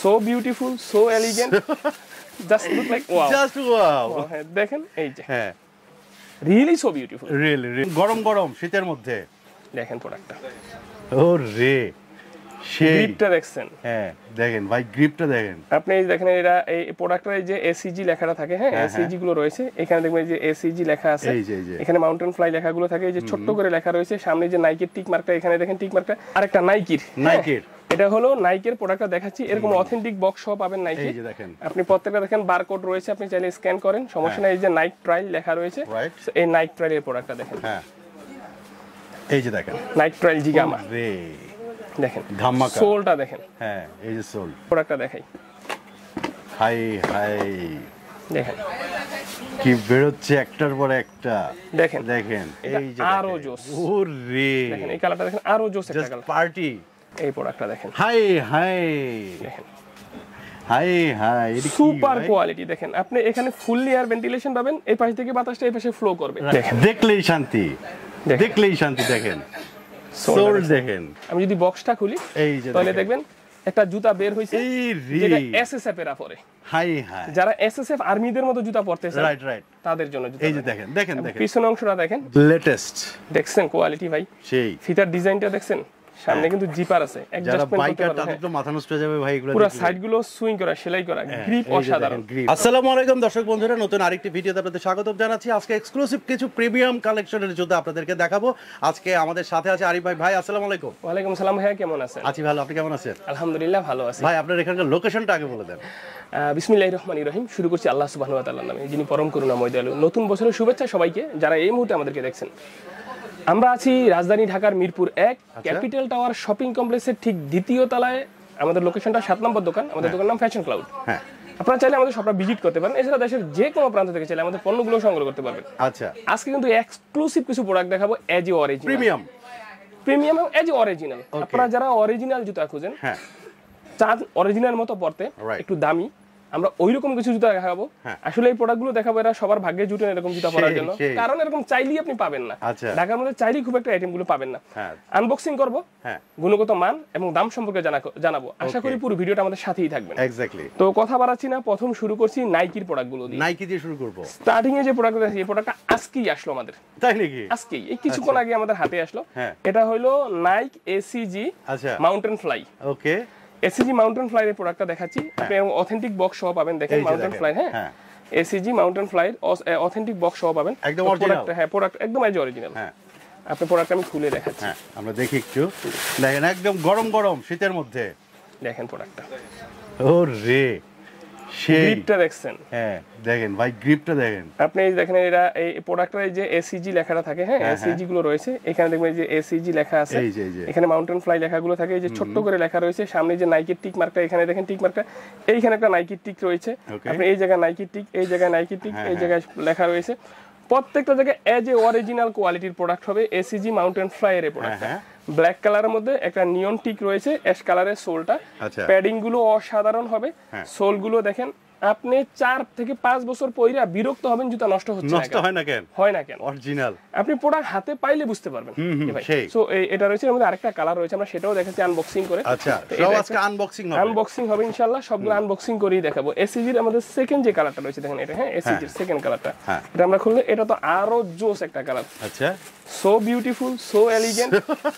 So beautiful, so elegant, just look like wow, just wow. দেখেন এই যে, হ্যাঁ, রিয়েলি সো বিউটিফুল, রিয়েলি গরম গরম শীতের মধ্যে দেখেন প্রোডাক্টটা, ও রে সেই গ্রিপটা দেখছেন? হ্যাঁ দেখেন ভাই, গ্রিপটা দেখেন আপনি এই দেখেন, এটা এই প্রোডাক্টের এই যে এসিজি লেখাটা থাকে, হ্যাঁ এসিজি গুলো রয়েছে এখানে, দেখবেন এই যে এসিজি লেখা আছে, এখানে মাউন্টেন ফ্লাই লেখাগুলো থাকে, এই যে ছোট্ট করে লেখা রয়েছে, সামনে যে নাইকের টিক মার্কটা, এখানে দেখেন টিক মার্কটা, আরেকটা নাইকির, এটা হলো নাইকের প্রোডাক্টটা দেখাচ্ছি, এরকম অথেন্টিক বক্স সহ পাবেন নাইকি। এই যে দেখেন, আপনি প্রত্যেকটা দেখেন বারকোড রয়েছে, আপনি চাইলে স্ক্যান করেন, সমস্যা নাই। এই যে নাইক ট্রায়াল লেখা রয়েছে, এই নাইক ট্রায়ালের প্রোডাক্টটা দেখেন, হ্যাঁ এই যে দেখেন নাইক ট্রায়াল জিগামা, রে দেখেন ধামাকা, সোলটা দেখেন, হ্যাঁ এই যে সোল প্রোডাক্টটা দেখাই, হাই হাই দেখেন কি বেরোচ্ছে একটার পর একটা, দেখেন দেখেন এই যে আরো জোস, ওরে দেখেন এই কালারটা দেখেন, আরো জোস একটা কালার, পার্টি। এই প্রোডাক্টটা দেখেন, হাই হাই দেখেন হাই হাই, সুপার কোয়ালিটি, দেখেন আপনি এখানে ফুললি এয়ার ভেন্টিলেশন পাবেন, এই পাশ থেকে বাতাসটা এই পাশে ফ্লো করবে, দেখেন দেখলেই শান্তি, দেখলেই শান্তি, দেখেন সোল দেখেন। আমি যদি বক্সটা খুলি এই যে তাহলে দেখবেন একটা জুতা বের হইছে, যেটা এসএসএফ এর পরে, হাই হাই যারা এসএসএফ আর্মিদের মতো জুতা পরতেছে, রাইট রাইট, তাদের জন্য জুতা। এই যে দেখেন দেখেন দেখেন পিছনের অংশটা দেখেন, লেটেস্ট, দেখছেন কোয়ালিটি ভাই, সেই ফিতার ডিজাইনটা দেখছেন, সামনে কিন্তু জিপার আছে, অ্যাডজাস্টমেন্ট করতে পারবেন, তাদের তো মাথা নষ্ট হয়ে যাবে ভাই, এগুলো পুরো সাইডগুলো সুইং করা, সেলাই করা, গ্রিপ অসাধারণ। আসসালামু আলাইকুম দর্শক বন্ধুরা, নতুন আরেকটি ভিডিওতে আপনাদের স্বাগত জানাচ্ছি। আজকে এক্সক্লুসিভ কিছু প্রিমিয়াম কালেকশনের জুতা আপনাদেরকে দেখাবো। আজকে আমাদের সাথে আছে আরিফ ভাই। ভাই আসসালামু আলাইকুম। ওয়া আলাইকুম সালাম ভাই, কেমন আছেন? আছি ভালো, আপনি কেমন আছেন? আলহামদুলিল্লাহ ভালো আছি ভাই। আপনার এখানকার লোকেশনটা আগে বলে দেন। বিসমিল্লাহির রহমানির রহিম। শুরু করছি আল্লাহ সুবহানাহু ওয়া তাআলার নামে, যিনি পরম করুণাময় দয়ালু। নতুন বছরের শুভেচ্ছা সবাইকে যারা এই মুহূর্তে আমাদেরকে দেখছেন। আমরা আছি রাজধানী ঢাকার মিরপুর 1 ক্যাপিটাল টাওয়ার শপিং কমপ্লেক্সের ঠিক দ্বিতীয় তলায়। আমাদের লোকেশনটা 7 নম্বর দোকান, আমাদের দোকানের নাম ফ্যাশন ক্লাউড। হ্যাঁ, আপনারা চাইলে আমাদের শপটা ভিজিট করতে পারেন, এছাড়া দেশের যে কোনো প্রান্ত থেকে চাইলে আমাদের পণ্যগুলো সংগ্রহ করতে পারবেন। আচ্ছা, আজকে কিন্তু এক্সক্লুসিভ কিছু প্রোডাক্ট দেখাবো, এজ এ অরিজিনাল, প্রিমিয়াম এবং এজ এ অরিজিনাল। আপনারা যারা অরিজিনাল জুতা খুঁজেন, হ্যাঁ চান অরিজিনাল মতো পড়তে, একটু দামি, আমরা ওইরকম কিছু জুতা দেখাবো। আসলে এই প্রোডাক্টগুলো দেখাবো, এরা সবার ভাগ্যে জুটেন এরকম জুতা পরার জন্য, কারণ এরকম চাইলেই আপনি পাবেন না। ঢাকার মধ্যে চাইলেই খুব একটা আইটেমগুলো পাবেন না। আনবক্সিং করবো, গুণগত মান এবং দাম সম্পর্কে জানাবো। আশা করি পুরো ভিডিওটা আমাদের সাথেই থাকবেন। এক্স্যাক্টলি। তো কথা বাড়াচ্ছি না, প্রথম শুরু করছি নাইকির প্রোডাক্টগুলো দিয়ে। নাইকি দিয়ে শুরু করব। স্টার্টিং এ যে প্রোডাক্ট আছে, এই প্রোডাক্টটা আজকেই আসলো আমাদের। তাই নাকি? আজকেই, এই কিছুক্ষণ আগে আমাদের হাতে আসলো। এটা হলো Nike ACG mountain fly. Okay, ACG mountain fly এর প্রোডাক্টটা দেখাচ্ছি, আপনি অথেন্টিক বক্স সহ পাবেন। দেখেন মাউন্টেন ফ্লাই, হ্যাঁ ACG mountain fly authentic box সহ পাবেন, একদম অরিজিনাল। হ্যাঁ, প্রোডাক্ট একদম এজ অরিজিনাল। হ্যাঁ, আপনি প্রোডাক্ট আমি খুলে দেখাচ্ছি। হ্যাঁ, আমরা দেখি একটু। দেখেন একদম গরম গরম শীতের মধ্যে, দেখেন প্রোডাক্টটা, ও রে সেই গ্রিপটা দেখছেন? হ্যাঁ দেখেন ভাই, গ্রিপটা দেখেন। আপনি এই দেখেন, এটা এই প্রোডাক্টের এই যে এসিজি লেখাটা থাকে, হ্যাঁ এসিজি গুলো রয়েছে, এখানে দেখবেন এই যে এসিজি লেখা আছে, এখানে মাউন্টেন ফ্লাই লেখাগুলো থাকে, এই যে ছোট্ট করে লেখা রয়েছে, সামনে যে নাইকের টিক মার্কটা, এখানে দেখেন টিক মার্কটা, এইখানে একটা নাইকের টিক রয়েছে, আপনি এই জায়গায় নাইকের টিক, এই জায়গায় নাইকের টিক, এই জায়গায় লেখা রয়েছে। প্রত্যেকটা জায়গায় এজ এ অরিজিনাল কোয়ালিটির প্রোডাক্ট হবে এসিজি মাউন্টেন ফ্লাই এর প্রোডাক্ট। ব্ল্যাক কালারের মধ্যে একটা নিয়ন টিক রয়েছে, অ্যাশ কালারের সোলটা, প্যাডিং গুলো অসাধারণ হবে। সোল গুলো দেখেন, আপনি 4 থেকে 5 বছর পয়রা বিরক্ত হবেন জুতা নষ্ট হচ্ছে না। নষ্ট হয় না কেন? হয় না কেন? অরিজিনাল। আপনি প্রোডাক্ট হাতে পাইলে বুঝতে পারবেন। সো এটা রয়েছে, এর মধ্যে আরেকটা কালার রয়েছে, আমরা সেটাও দেখাচ্ছি আনবক্সিং করে। আচ্ছা, সব আজকে আনবক্সিং হবে ইনশাআল্লাহ, সবগুলো আনবক্সিং করেই দেখাবো। এসিজির আমাদের সেকেন্ড যে কালারটা রয়েছে, দেখেন এটা, হ্যাঁ এসিজির সেকেন্ড কালারটা, এটা আমরা খুললে, এটা তো আরো জোস একটা কালার। আচ্ছা, so beautiful, so elegant,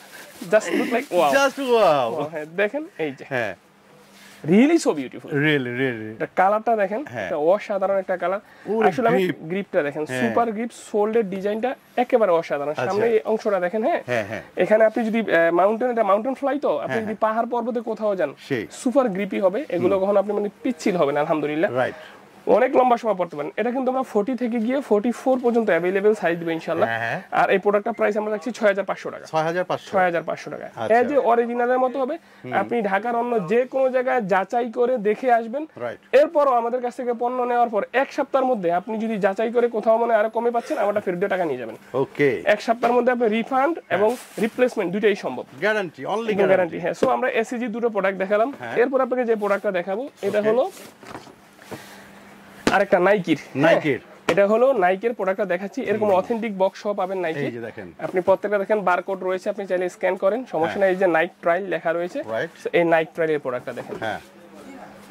just look like wow, just wow. হ্যাঁ দেখেন এই যে, হ্যাঁ রিয়েলি সো বিউটিফুল, রিয়েলি এটা কালারটা দেখেন, এটা অসাধারণ একটা কালার। আসলে আমি গ্রিপটা দেখেন, সুপার গ্রিপ, সোল্ডের ডিজাইনটা একেবারে অসাধারণ। সামনে এই অংশটা দেখেন, হ্যাঁ এখানে আপনি যদি এটা মাউন্টেন ফ্লাই, তো আপনি যদি পাহাড় পর্বতে কোথাও যান, সুপার গ্রিপি হবে এগুলো, কখনো আপনি মানে পিচ্ছিল হবে না, আলহামদুলিল্লাহ। রাইট, অনেক লম্বা সময় পড়তে পারেন। এটা কিন্তু আমরা 40 থেকে গিয়ে 44 পর্যন্ত अवेलेबल সাইজ দিব ইনশাআল্লাহ। আর এই প্রোডাক্টটার প্রাইস আমরা রাখছি 6500 টাকা। 6500 টাকা। এই যে অরিজিনালের মতো হবে, আপনি ঢাকার অন্য যে কোনো জায়গায় যাচাই করে দেখে আসবেন। এরপরও আমাদের কাছ থেকে পণ্য নেওয়ার পর 1 সপ্তাহের মধ্যে আপনি যদি যাচাই করে কোথাও মনে আরো কমে পাচ্ছেন, আমারটা ফেরত দিয়ে টাকা নিয়ে যাবেন। ওকে, 1 সপ্তাহের মধ্যে আপনি রিফান্ড এবং রিপ্লেসমেন্ট দুটোই সম্ভব। Guarantee, only guarantee. হ্যাঁ, সো আমরা এসিজি দুটো প্রোডাক্ট দেখালাম। এরপর আপনাকে যে প্রোডাক্টটা দেখাবো, এটা হলো আরেকটা নাইকির। এটা হলো নাইকের প্রোডাক্টটা দেখাচ্ছি, এরকম অথেন্টিক বক্স সহ পাবেন নাইকি। এই যে দেখেন, আপনি প্রত্যেকটা দেখেন বারকোড রয়েছে, আপনি চাইলে স্ক্যান করেন, সমস্যা নাই। এই যে নাইক ট্রায়াল লেখা রয়েছে, এই নাইক ট্রায়ালের প্রোডাক্টটা দেখেন। হ্যাঁ,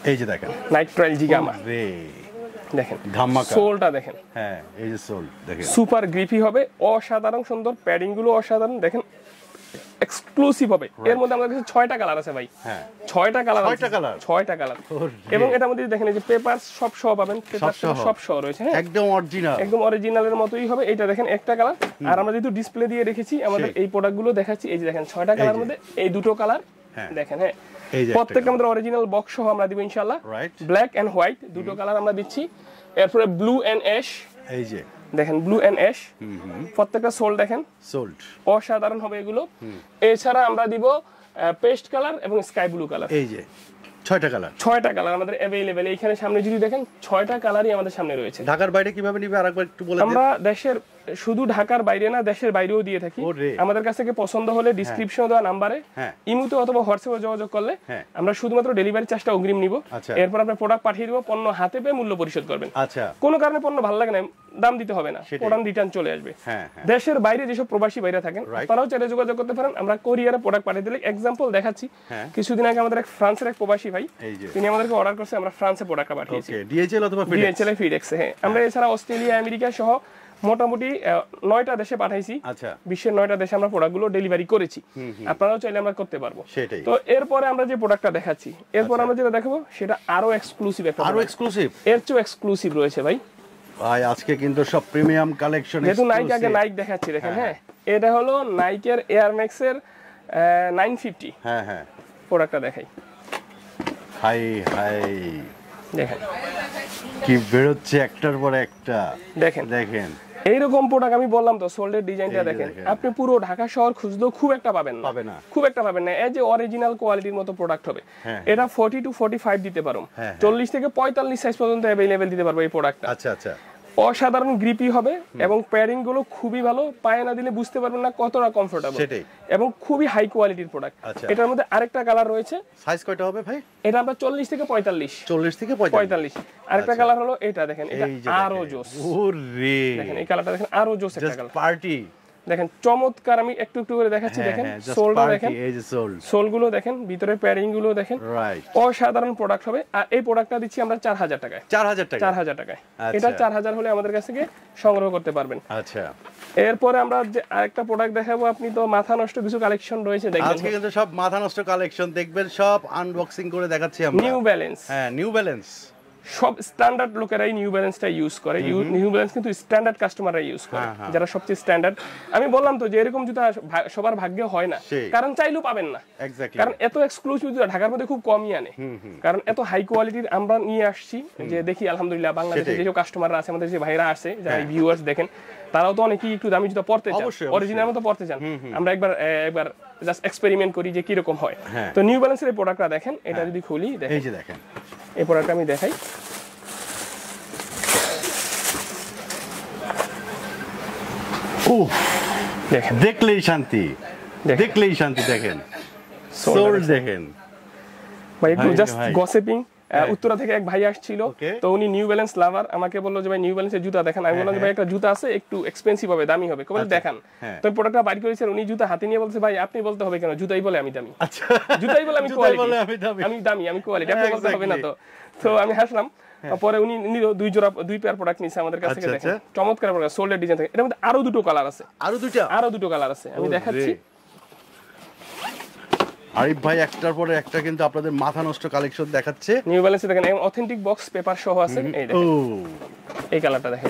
এই যে দেখেন নাইট ট্রায়াল জিগামা রে, দেখেন ধামাকা। সোলটা দেখেন, হ্যাঁ এই যে সোল দেখেন, সুপার গ্রিপি হবে, অসাধারণ সুন্দর, প্যাডিং গুলো অসাধারণ দেখেন, এক্সক্লুসিভ হবে। এর মধ্যে আমাদের কাছে 6টা কালার আছে ভাই, হ্যাঁ 6টা কালার, 6টা কালার, 6টা কালার। এবং এটার মধ্যে দেখেন এই যে পেপার সব সহ পাবেন, পেপার সব সহ রয়েছে, হ্যাঁ একদম অরিজিনাল, একদম অরিজিনালের মতোই হবে। এটা দেখেন একটা কালার। আর আমরা যেহেতু ডিসপ্লে দিয়ে রেখেছি আমাদের এই প্রোডাক্টগুলো দেখাচ্ছি, এই যে দেখেন 6টা কালার মধ্যে এই দুটো কালার দেখেন, হ্যাঁ প্রত্যেকটা আমাদের অরিজিনাল বক্স সহ আমরা দিব ইনশাআল্লাহ। ব্ল্যাক এন্ড হোয়াইট দুটো কালার আমরা দিচ্ছি। এরপরে ব্লু এন্ড অ্যাশ, এই যে দেখেন ব্লু এন্ড অ্যাশ, প্রত্যেকটা সোল দেখেন সোল্ড, অসাধারণ হবে এগুলো। এছাড়া আমরা দিব পেস্ট কালার এবং স্কাই ব্লু কালার, এই যে 6টা কালার আমাদের अवेलेबल। এইখানে সামনে যদি দেখেন 6টা কালারই আমাদের সামনে রয়েছে। ঢাকার বাইরে কিভাবে নিবে আরেকবার একটু বলে দিন। আমরা দেশের শুধু ঢাকার বাইরে না, দেশের বাইরেও দিয়ে থাকি। আমাদের কাছ থেকে পছন্দ হলে ডেসক্রিপশনে দেওয়া নম্বরে ইমুতে অথবা হোয়াটসঅ্যাপে যোগাযোগ করলে আমরা শুধুমাত্র ডেলিভারি চার্জটা অগ্রিম নিব। এরপর আমরা প্রোডাক্ট পাঠিয়ে দিব, পণ্য হাতে পেয়ে মূল্য পরিশোধ করবেন। আচ্ছা, কোনো কারণে পণ্য ভালো লাগে না, দাম দিতে হবে না, প্রোডাক্ট রিটার্ন চলে আসবে। দেশের বাইরে যেসব প্রবাসী ভাইরা থাকেন তারাও চাইলে যোগাযোগ করতে পারেন, আমরা কোরিয়ারে প্রোডাক্ট পাঠিয়ে দিলে। এক্সাম্পল দেখাচ্ছি, কিছুদিন আগে আমাদের এক ফ্রান্সের এক প্রবাসী ভাই, তিনি আমাদেরকে অর্ডার করছে, আমরা ফ্রান্সে প্রোডাক্টটা পাঠিয়েছি, ডিএচএল অথবা ফিডেক্সে। হ্যাঁ, আমরা এছাড়া অস্ট্রেলিয়া, আমেরিকা সহ মোটামুটি 9টা দেশে পাঠাইছি। আচ্ছা, বিশ্বের 9টা দেশে আমরা প্রোডাক্টগুলো ডেলিভারি করেছি, আপনারাও চাইলে আমরা করতে পারবো। তো এরপরে আমরা যে প্রোডাক্টটা দেখাচ্ছি, এরপর আমরা যেটা দেখাবো সেটা আরো এক্সক্লুসিভ, আরো এক্সক্লুসিভ, এর চেয়ে এক্সক্লুসিভ রয়েছে ভাই। ভাই আজকে কিন্তু সব প্রিমিয়াম কালেকশন, যেহেতু নাইক আগে নাইক দেখাচ্ছি দেখেন। হ্যাঁ, এটা হলো নাইকের এয়ার ম্যাক্স এর 950। হ্যাঁ হ্যাঁ, প্রোডাক্টটা দেখাই। হাই হাই দেখেন কি বেরোচ্ছে একটার পর একটা, দেখেন দেখেন এইরকম প্রোডাক্ট। আমি বললাম তো সোল্ডের ডিজাইনটা দেখেন, আপনি পুরো ঢাকা শহর খুঁজলেও খুব একটা পাবেন না, খুব একটা পাবেন না। এই যে অরিজিনাল কোয়ালিটির মতো প্রোডাক্ট হবে, এটা 40 to 45 দিতে পারো, 40 থেকে 45 সাইজ পর্যন্ত अवेलेबल দিতে পারবো এই প্রোডাক্টটা। আচ্ছা আচ্ছা, অসাধারণ গ্রিপি হবে এবং প্যাডিং গুলো খুবই ভালো, পায়ে না দিলে বুঝতে পারবেন না কতটা কমফোর্টেবল, এবং খুবই হাই কোয়ালিটির প্রোডাক্ট। এটার মধ্যে আরেকটা কালার রয়েছে, সাইজ কয়টা হবে ভাই? এটা আমরা 40 থেকে 45। আরেকটা কালার হলো এটা দেখেন, এটা আরো জোস। ওরে দেখেন এই কালারটা দেখেন, আরো জোস একটা কালার, পার্টি দেখেন চমৎকার। আমি একটু একটু করে দেখাচ্ছি, দেখেন সোলটা দেখেন, এই যে সোল গুলো দেখেন, ভিতরে প্যাডিং গুলো দেখেন, অসাধারণ প্রোডাক্ট হবে। আর এই প্রোডাক্টটা দিচ্ছি আমরা 4000 টাকায়। 4000 টাকায়, এটা 4000 হলে আমাদের কাছ থেকে সংগ্রহ করতে পারবেন। আচ্ছা, এরপরে আমরা যে আরেকটা প্রোডাক্ট দেখাবো, আপনি তো মাথা নষ্ট কিছু কালেকশন রয়েছে দেখবেন, আজকে কিন্তু সব মাথা নষ্ট কালেকশন দেখবেন, সব আনবক্সিং করে দেখাচ্ছি আমরা। নিউ ব্যালেন্স, হ্যাঁ নিউ ব্যালেন্স, সব স্ট্যান্ডার্ড লোকেরাই নিউ ব্যালেন্সটা ইউজ করে। নিউ ব্যালেন্স কিন্তু স্ট্যান্ডার্ড কাস্টমাররা ইউজ করে, যারা সবচেয়ে স্ট্যান্ডার্ড। আমি বললাম তো যে এরকম জুতা সবার ভাগ্যে হয় না, কারণ চাইলেও পাবেন না, কারণ এত এক্সক্লুসিভ জুতা ঢাকার মধ্যে খুব কমই আনে, কারণ এত হাই কোয়ালিটির আমরা নিয়ে আসছি। যে দেখি আলহামদুলিল্লাহ বাংলাদেশে যেসব কাস্টমাররা আছে, আমাদের যে ভাইরা আছে, যারা ভিউয়ার্স দেখেন, তারাও তো অনেকেই একটু দামি জুতা পড়তে চান, অরিজিনাল মতো পড়তে চান। আমরা একবার জাস্ট এক্সপেরিমেন্ট করি যে কি রকম হয়। তো নিউ ব্যালেন্সের এই প্রোডাক্টটা দেখেন, এটা যদি খুলি দেখেন, এই যে দেখেন এই প্রোডাক্টটা আমি দেখাই। দেখলেই শান্তি, দেখেন সোল দেখেন ভাই, একটু জাস্ট গসিপিং। উত্তরা থেকে এক ভাই আসছিল, তো উনি নিউ ব্যালেন্স লাভার, আমাকে বললো যে ভাই নিউ ব্যালেন্সের জুতা দেখান। আমি বললাম যে ভাই একটা জুতা আছে একটু এক্সপেন্সিভ হবে, দামি হবে, বলে দেখান। তো প্রোডাক্টটা বাইর করেছে, উনি জুতা হাতে নিয়ে বলছে ভাই আপনি বলতে হবে কেন, জুতাই বলে আমি দামি, জুতাই বলে আমি কোয়ালিটি, আমি দামি, আমি কোয়ালিটি, আপনি বলতে হবে না। তো আমি হাসলাম। পরে উনি নিল দুই পেয়ার প্রোডাক্ট নিছে আমাদের কাছ থেকে, দেখেন চমৎকার প্রোডাক্ট, সোল্ডের ডিজাইন থাকে। এর মধ্যে আরো দুটো কালার আছে, আরো দুটো কালার আছে, আমি দেখাচ্ছি। আরিফ ভাই একটার পরে একটা কিন্তু আপনাদের মাথা নষ্ট কালেকশন দেখাচ্ছে। নিউ ব্যালেন্সে দেখেন অথেন্টিক বক্স পেপার সহ আছে, এই দেখেন এই কালারটা দেখেন।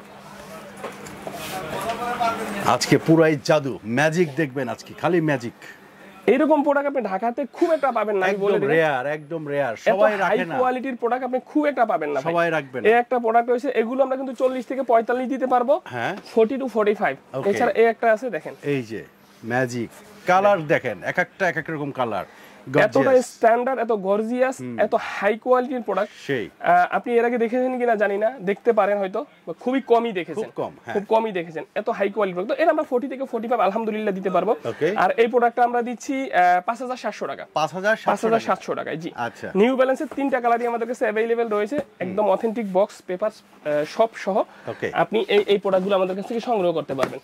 আজকে পুরাই জাদু, ম্যাজিক দেখবেন আজকে, খালি ম্যাজিক। এইরকম প্রোডাক্ট আপনি ঢাকাতে খুব একটা পাবেন না, আমি বলে দিই রেয়ার, একদম রেয়ার, সবাই রাখে না। হাই কোয়ালিটির প্রোডাক্ট আপনি খুব একটা পাবেন না, সবাই রাখবেন। এই একটা প্রোডাক্ট হইছে, এগুলো আমরা কিন্তু 40 থেকে 45 দিতে পারবো, হ্যাঁ 40 to 45। এছাড়া এই একটা আছে দেখেন, এই যে ম্যাজিক কালার দেখেন, এক একটা এক এক রকম কালার, এতটা স্ট্যান্ডার্ড, এত গর্জিয়াস, এত হাই কোয়ালিটির প্রোডাক্ট। আপনি এর আগে দেখেছেন কিনা জানি না, দেখতে পারেন হয়তো, খুবই কমই দেখেছেন, খুব কমই দেখেছেন, এত হাই কোয়ালিটি প্রোডাক্ট। এটা আমরা 40 থেকে 45 আলহামদুলিল্লাহ দিতে পারবো। আর এই প্রোডাক্টটা আমরা দিচ্ছি 5700 টাকা, 5700 টাকায়। জি, নিউ ব্যালেন্সের 3টা কালারই আমাদের কাছে अवेलेबल রয়েছে, একদম অথেন্টিক বক্স পেপার সব সহ। আপনি এই প্রোডাক্টগুলো আমাদের কাছ থেকে সংগ্রহ করতে পারবেন।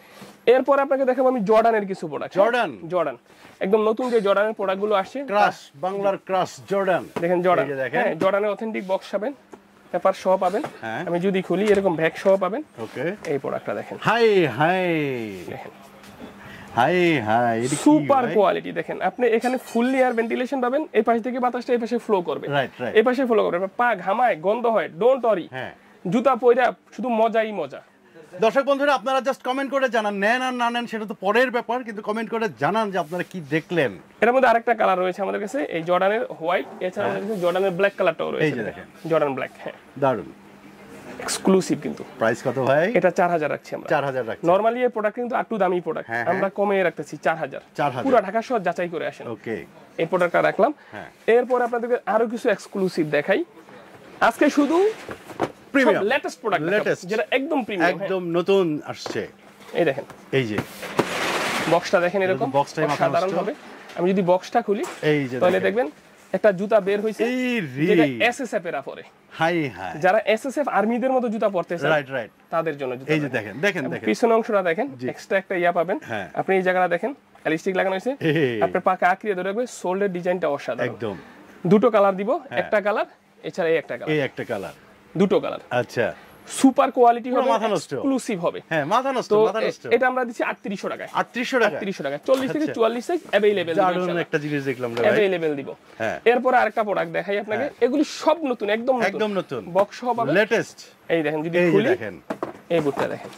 এরপর আপনাকে দেখাবো আমি জর্ডানের কিছু প্রোডাক্ট। জর্ডান একদম নতুন যে জর্ডানের প্রোডাক্টগুলো আসছে, ক্রাশ, বাংলার ক্রাশ জর্ডান। দেখেন জর্ডান, হ্যাঁ জর্ডানের অথেন্টিক বক্স পাবেন, পেপার সহ পাবেন। আমি যদি খুলি এরকম ব্যাগ সহ পাবেন। ওকে, এই প্রোডাক্টটা দেখেন, হাই হাই দেখেন হাই হাই, সুপার কোয়ালিটি। দেখেন আপনি এখানে ফুললি এয়ার ভেন্টিলেশন পাবেন, এই পাশ থেকে বাতাসটা এই পাশে ফ্লো করবে, এই পাশে ফ্লো করবে, পা ঘামায় গন্ধ হয়, ডোন্ট ওয়ারি। জুতা পয়রা শুধু মজাই মজা। দর্শক বন্ধুরা, আপনারা জাস্ট কমেন্ট করে জানান, নেন আর না নেন সেটা তো পরের ব্যাপার, কিন্তু কমেন্ট করে জানান যে আপনারা কি দেখলেন। এর মধ্যে আরেকটা কালার রয়েছে আমাদের কাছে, এই জর্ডানের হোয়াইট, এছাড়া আমাদের কাছে জর্ডানের ব্ল্যাক কালারটাও রয়েছে। এই যে দেখেন জর্ডান ব্ল্যাক, হ্যাঁ দারুন, এক্সক্লুসিভ। কিন্তু প্রাইস কত ভাই? এটা 4000 রাখছি আমরা। 4000 রাখছি। নরমালি এই প্রোডাক্ট কিন্তু একটু দামি প্রোডাক্ট, আমরা কমে রাখতেছি 4000। পুরো ঢাকা শহর যাচাই করে আসেন। ওকে, এই প্রোডাক্টটা রাখলাম। এরপর আপনাদেরকে আরো কিছু এক্সক্লুসিভ দেখাই। আজকে শুধু প্রিমিয়াম লেটেস্ট প্রোডাক্ট, যেটা একদম প্রিমিয়াম, একদম নতুন আসছে। এই দেখেন, এই যে বক্সটা দেখেন, এরকম সাধারণ হবে। আমি যদি বক্সটা খুলি তাহলে দেখবেন একটা জুতা বের হইছে, যেটা এসএসএফ এরা পরে। হাই হাই, যারা এসএসএফ আর্মিদের মতো জুতা পরতেছে, রাইট রাইট, তাদের জন্য জুতা। এই যে দেখেন দেখেন দেখেন, পিছনের অংশটা দেখেন, এক্সট্রা একটা ইয়া পাবেন। আপনি এই জায়গাটা দেখেন, এলাস্টিক লাগানো হয়েছে, আপনার পাকে আঁকড়িয়ে ধরে রাখবে। সোল্ডের ডিজাইনটা অসাধারণ একদম। দুটো কালার দিব, একটা কালার, এছাড়া এই একটা কালার, এই একটা কালার, দুটো কালার। আচ্ছা, সুপার কোয়ালিটি হবে, মাথা নষ্ট, এক্সক্লুসিভ হবে। হ্যাঁ মাথা নষ্ট, মাথা নষ্ট। এটা আমরা দিচ্ছি 3800 টাকায়। 3800 টাকা, 3800 টাকা, 40 থেকে 44 সাইজ अवेलेबल। দারুণ একটা জিনিস দেখলাম রে ভাই, अवेलेबल দিব। এরপর আরেকটা প্রোডাক্ট দেখাই আপনাকে, এগুলি সব নতুন, একদম নতুন, একদম নতুন, বক্স সহ পাবেন, লেটেস্ট। এই দেখেন, যদি খুলি দেখেন, এই বুটটা দেখেন,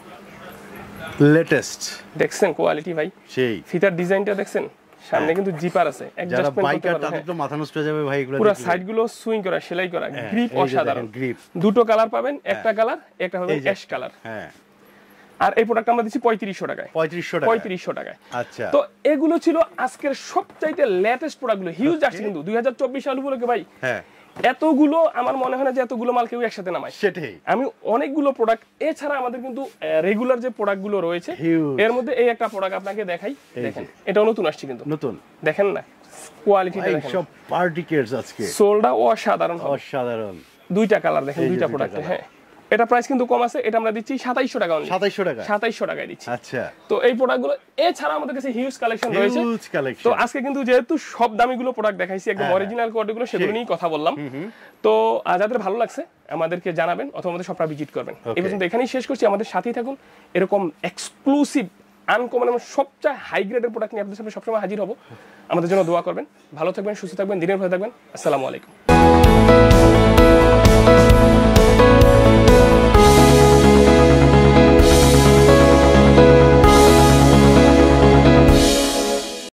লেটেস্ট। দেখছেন কোয়ালিটি ভাই, সেই ফিতার ডিজাইনটা দেখছেন, সামনে কিন্তু জিপার আছে, অ্যাডজাস্টমেন্ট করতে পারবেন। তাদের তো মাথা নষ্ট হয়ে যাবে ভাই এগুলো। পুরো সাইড গুলো সুইং করা, সেলাই করা, গ্রিপ অসাধারণ। দুটো কালার পাবেন, একটা কালার, একটা হবে অ্যাশ কালার। হ্যাঁ, আর এই প্রোডাক্ট আমরা দিচ্ছি 3500 টাকায়। 3500 টাকায়। আচ্ছা, তো এগুলো ছিল আজকের সবচাইতে লেটেস্ট প্রোডাক্টগুলো। হিউজ আসছে কিন্তু 2024 সাল উপলক্ষে ভাই। হ্যাঁ, এতগুলো আমার মনে হয় না যে এতগুলো মাল কেউ একসাথে নামায়। সেটাই, আমি অনেকগুলো প্রোডাক্ট, এছাড়া আমাদের কিন্তু রেগুলার যে প্রোডাক্টগুলো রয়েছে, এর মধ্যে এই একটা প্রোডাক্ট আপনাকে দেখাই। দেখেন, এটাও নতুন আসছে কিন্তু, নতুন। দেখেন না কোয়ালিটিটা, দেখেন সব পার্টি কেয়ারস আজকে, সোলটা অসাধারণ, অসাধারণ। দুইটা কালার দেখেন, দুইটা প্রোডাক্ট। হ্যাঁ, এটা প্রাইস কিন্তু কম আছে, এটা আমরা দিচ্ছি 2700 টাকা। 2700 টাকায় দিচ্ছি। আচ্ছা, তো এই প্রোডাক্টগুলো এছাড়া আমাদের কাছে হিউজ কালেকশন রয়েছে। তো আজকে কিন্তু যেহেতু সব দামিগুলো প্রোডাক্ট দেখাইছি, একদম অরিজিনাল কোয়ালিটিগুলো, সেগুলো নিয়ে কথা বললাম। তো যাদের ভালো লাগছে আমাদেরকে জানাবেন, অথবা আমাদের শপটা ভিজিট করবেন। এই পর্যন্ত এখানেই শেষ করছি, আমাদের সাথেই থাকুন। এরকম এক্সক্লুসিভ, আনকমন এবং সবচেয়ে হাই গ্রেডের প্রোডাক্ট নিয়ে আপনাদের সামনে সবসময় হাজির হব। আমাদের জন্য দোয়া করবেন। ভালো থাকবেন, সুস্থ থাকবেন, দিনের ভালো থাকবেন। আসসালামু আলাইকুম।